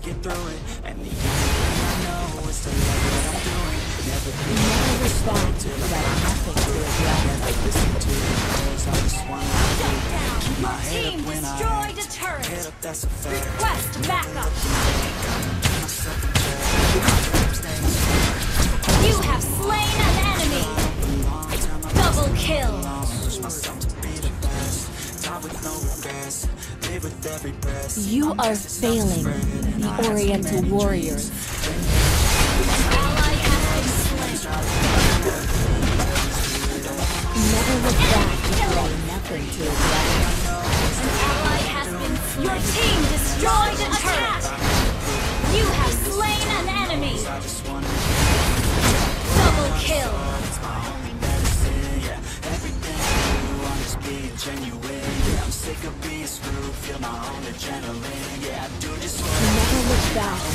get through it. And the only thing I know is to love what I'm doing. Never look back till I got nothing to regret. Never listen to the noise, I just wanna keep my head up when I destroyed a turret. head up, that's a fact. Request backup. You have slain an enemy. Double kill. You are failing, the Oriental warriors. Ally has been slain. Never look back if you have nothing to regret. An ally has been. Your team destroyed a turret. You have slain an enemy. Double kill. Genuine, yeah, I'm sick of being screwed. Feel my own adrenaline, yeah, I do just Never look back